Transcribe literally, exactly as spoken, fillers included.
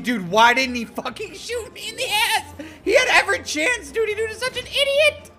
dude, why didn't he fucking shoot me in the ass? He had every chance, dude. Dude is such an idiot.